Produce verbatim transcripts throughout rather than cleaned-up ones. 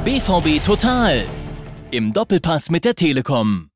B V B Total im Doppelpass mit der Telekom.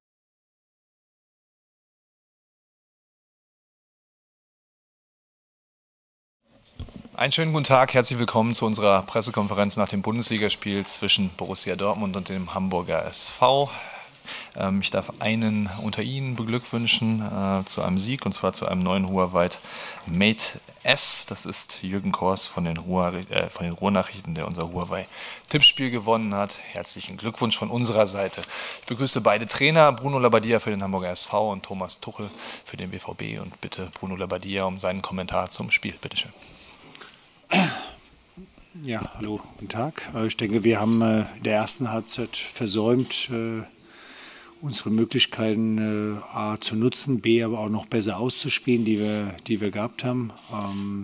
Einen schönen guten Tag, herzlich willkommen zu unserer Pressekonferenz nach dem Bundesligaspiel zwischen Borussia Dortmund und dem Hamburger S V. Ähm, ich darf einen unter Ihnen beglückwünschen äh, zu einem Sieg, und zwar zu einem neuen Huawei Mate S. Das ist Jürgen Kors von den, Ruhr, äh, von den Ruhrnachrichten, der unser Huawei-Tippspiel gewonnen hat. Herzlichen Glückwunsch von unserer Seite. Ich begrüße beide Trainer, Bruno Labbadia für den Hamburger S V und Thomas Tuchel für den B V B. Und bitte Bruno Labbadia um seinen Kommentar zum Spiel. Bitte schön. Ja, hallo, guten Tag. Ich denke, wir haben in der ersten Halbzeit versäumt, unsere Möglichkeiten äh, A zu nutzen, B aber auch noch besser auszuspielen, die wir, die wir gehabt haben. Ähm,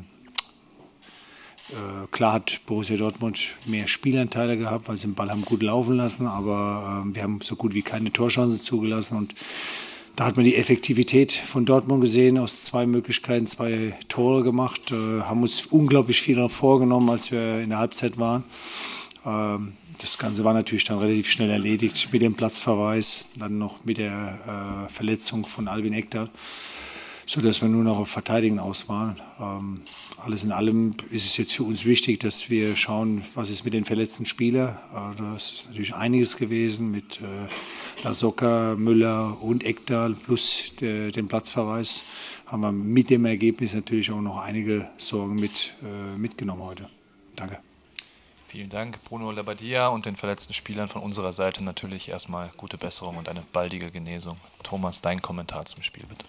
äh, klar hat Borussia Dortmund mehr Spielanteile gehabt, weil sie den Ball haben gut laufen lassen, aber äh, wir haben so gut wie keine Torchancen zugelassen. Und da hat man die Effektivität von Dortmund gesehen, aus zwei Möglichkeiten zwei Tore gemacht, äh, haben uns unglaublich viel noch vorgenommen, als wir in der Halbzeit waren. Ähm, Das Ganze war natürlich dann relativ schnell erledigt mit dem Platzverweis, dann noch mit der äh, Verletzung von Albin Ekdal, sodass wir nur noch auf Verteidigen aus waren. Ähm, alles in allem ist es jetzt für uns wichtig, dass wir schauen, was ist mit den verletzten Spielern. Äh, das ist natürlich einiges gewesen mit äh, Lasocca, Müller und Ekdal plus de, den Platzverweis. Haben wir mit dem Ergebnis natürlich auch noch einige Sorgen mit, äh, mitgenommen heute. Danke. Vielen Dank, Bruno Labbadia, und den verletzten Spielern von unserer Seite natürlich erstmal gute Besserung und eine baldige Genesung. Thomas, dein Kommentar zum Spiel, bitte.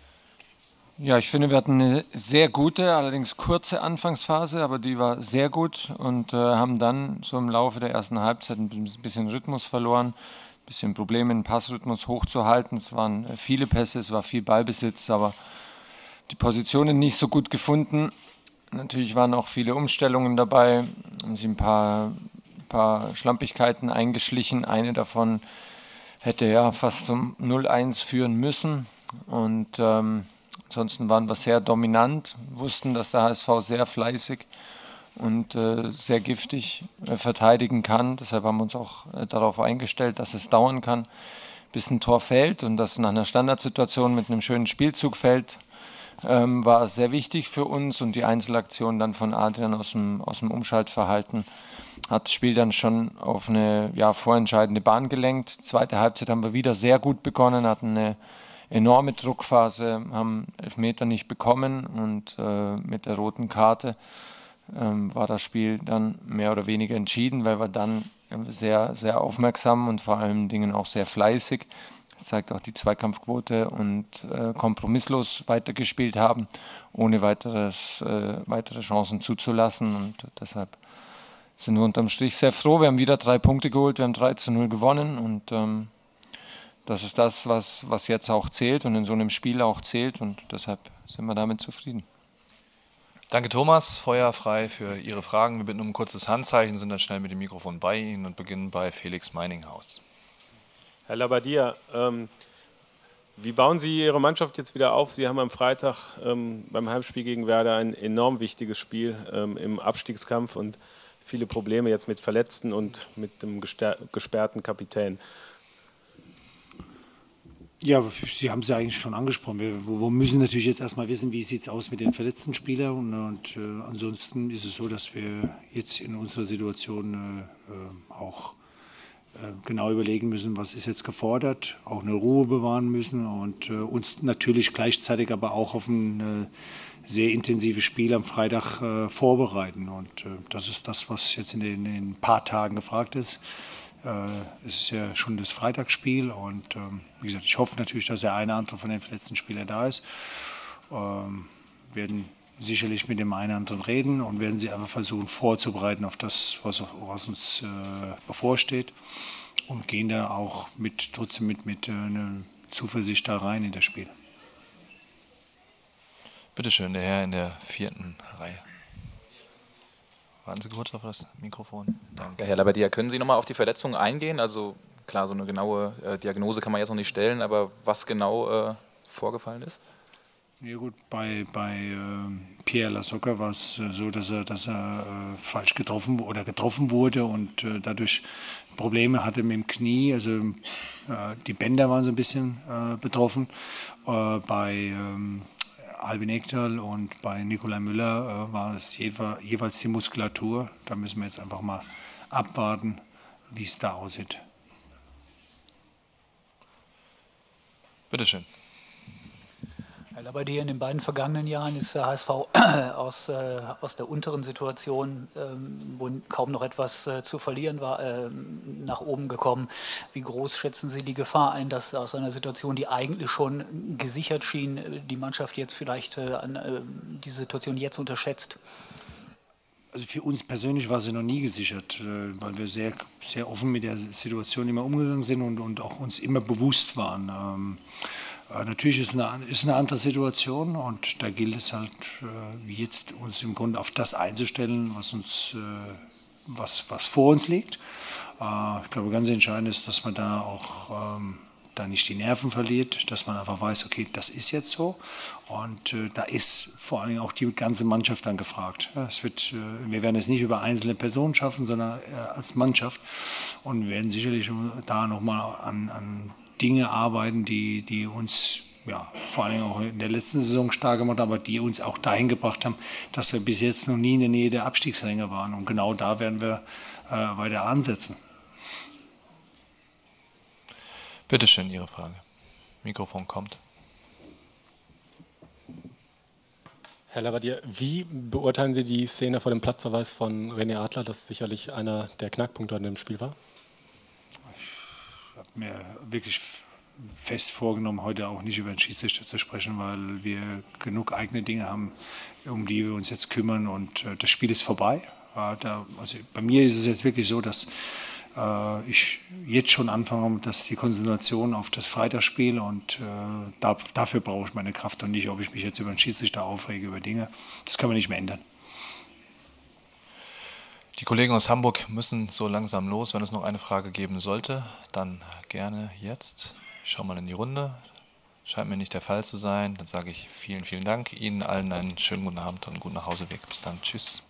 Ja, ich finde, wir hatten eine sehr gute, allerdings kurze Anfangsphase, aber die war sehr gut und äh, haben dann so im Laufe der ersten Halbzeit ein bisschen Rhythmus verloren, ein bisschen Probleme, den Passrhythmus hochzuhalten. Es waren viele Pässe, es war viel Ballbesitz, aber die Positionen nicht so gut gefunden. Natürlich waren auch viele Umstellungen dabei, haben sich ein paar, ein paar Schlampigkeiten eingeschlichen. Eine davon hätte ja fast zum null eins führen müssen. Und ähm, ansonsten waren wir sehr dominant, wussten, dass der H S V sehr fleißig und äh, sehr giftig äh, verteidigen kann. Deshalb haben wir uns auch äh, darauf eingestellt, dass es dauern kann, bis ein Tor fällt und dass nach einer Standardsituation mit einem schönen Spielzug fällt. Ähm, war sehr wichtig für uns, und die Einzelaktion dann von Adrian aus dem, aus dem Umschaltverhalten hat das Spiel dann schon auf eine ja, vorentscheidende Bahn gelenkt. Zweite Halbzeit haben wir wieder sehr gut begonnen, hatten eine enorme Druckphase, haben Elfmeter nicht bekommen, und äh, mit der roten Karte ähm, war das Spiel dann mehr oder weniger entschieden, weil wir dann sehr, sehr aufmerksam und vor allen Dingen auch sehr fleißig, das zeigt auch die Zweikampfquote, und äh, kompromisslos weitergespielt haben, ohne weiteres, äh, weitere Chancen zuzulassen. Und deshalb sind wir unterm Strich sehr froh. Wir haben wieder drei Punkte geholt, wir haben drei zu null gewonnen, und ähm, das ist das, was, was jetzt auch zählt und in so einem Spiel auch zählt, und deshalb sind wir damit zufrieden. Danke, Thomas. Feuer frei für Ihre Fragen. Wir bitten um ein kurzes Handzeichen, sind dann schnell mit dem Mikrofon bei Ihnen und beginnen bei Felix Meininghaus. Herr Labbadia, ähm, wie bauen Sie Ihre Mannschaft jetzt wieder auf? Sie haben am Freitag ähm, beim Heimspiel gegen Werder ein enorm wichtiges Spiel ähm, im Abstiegskampf und viele Probleme jetzt mit Verletzten und mit dem gesperrten Kapitän. Ja, Sie haben es ja eigentlich schon angesprochen. Wir, wir müssen natürlich jetzt erstmal wissen, wie sieht es aus mit den verletzten Spielern. Und, und äh, ansonsten ist es so, dass wir jetzt in unserer Situation äh, auch genau überlegen müssen, was ist jetzt gefordert, auch eine Ruhe bewahren müssen und äh, uns natürlich gleichzeitig aber auch auf ein äh, sehr intensives Spiel am Freitag äh, vorbereiten. Und äh, das ist das, was jetzt in den, in den paar Tagen gefragt ist. Äh, es ist ja schon das Freitagsspiel, und ähm, wie gesagt, ich hoffe natürlich, dass der eine oder andere von den verletzten Spielern da ist. Ähm, werden sicherlich mit dem einen oder anderen reden und werden sie einfach versuchen vorzubereiten auf das, was, was uns äh, bevorsteht, und gehen da auch mit, trotzdem mit, mit äh, einer Zuversicht da rein in das Spiel. Bitte schön, der Herr in der vierten Reihe. Warten Sie kurz auf das Mikrofon. Danke. Ja, Herr Labbadia, können Sie nochmal auf die Verletzungen eingehen? Also klar, so eine genaue äh, Diagnose kann man jetzt noch nicht stellen, aber was genau äh, vorgefallen ist? Ja gut, bei, bei äh, Pierre Lasocca war es äh, so, dass er, dass er äh, falsch getroffen oder getroffen wurde und äh, dadurch Probleme hatte mit dem Knie. Also äh, die Bänder waren so ein bisschen äh, betroffen. Äh, bei ähm, Albin Ekdal und bei Nikolai Müller äh, war es jeweils, jeweils die Muskulatur. Da müssen wir jetzt einfach mal abwarten, wie es da aussieht. Bitteschön. Herr Labbadia, in den beiden vergangenen Jahren ist der H S V aus, äh, aus der unteren Situation, ähm, wo kaum noch etwas äh, zu verlieren war, äh, nach oben gekommen. Wie groß schätzen Sie die Gefahr ein, dass aus einer Situation, die eigentlich schon gesichert schien, die Mannschaft jetzt vielleicht äh, an, äh, die Situation jetzt unterschätzt? Also für uns persönlich war sie noch nie gesichert, weil wir sehr, sehr offen mit der Situation immer umgegangen sind und, und auch uns immer bewusst waren. Ähm, äh, natürlich ist eine, ist eine andere Situation und da gilt es halt, äh, wie jetzt uns im Grunde auf das einzustellen, was, uns, äh, was, was vor uns liegt. Äh, ich glaube, ganz entscheidend ist, dass man da auch ähm, da nicht die Nerven verliert, dass man einfach weiß, okay, das ist jetzt so. Und äh, da ist vor allem auch die ganze Mannschaft dann gefragt. Ja, es wird, äh, wir werden es nicht über einzelne Personen schaffen, sondern äh, als Mannschaft. Und wir werden sicherlich da nochmal an, an Dinge arbeiten, die, die uns ja, vor allem auch in der letzten Saison stark gemacht haben, aber die uns auch dahin gebracht haben, dass wir bis jetzt noch nie in der Nähe der Abstiegsränge waren. Und genau da werden wir äh, weiter ansetzen. Bitte schön, Ihre Frage. Mikrofon kommt. Herr Labbadia, wie beurteilen Sie die Szene vor dem Platzverweis von René Adler, das sicherlich einer der Knackpunkte in dem Spiel war? Ich habe mir wirklich fest vorgenommen, heute auch nicht über den Schiedsrichter zu sprechen, weil wir genug eigene Dinge haben, um die wir uns jetzt kümmern und äh, das Spiel ist vorbei. Äh, da, also bei mir ist es jetzt wirklich so, dass äh, ich jetzt schon anfange, dass die Konzentration auf das Freitagsspiel und äh, da, dafür brauche ich meine Kraft und nicht, ob ich mich jetzt über den Schiedsrichter aufrege, über Dinge. Das können wir nicht mehr ändern. Die Kollegen aus Hamburg müssen so langsam los. Wenn es noch eine Frage geben sollte, dann gerne jetzt. Ich schaue mal in die Runde. Scheint mir nicht der Fall zu sein. Dann sage ich vielen, vielen Dank. Ihnen allen einen schönen guten Abend und einen guten Nachhauseweg. Bis dann. Tschüss.